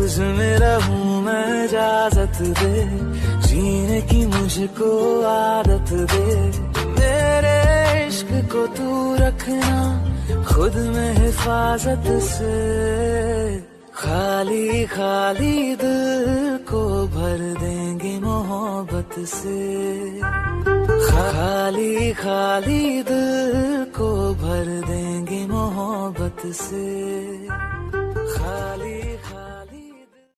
तुझमें रहूं मैं, इजाजत दे जीने की मुझको आदत दे। मेरे इश्क को तू रखना खुद में हिफाजत से, खाली खाली दिल को भर देंगे मोहब्बत से। खाली खाली दिल को भर देंगे मोहब्बत से, खाली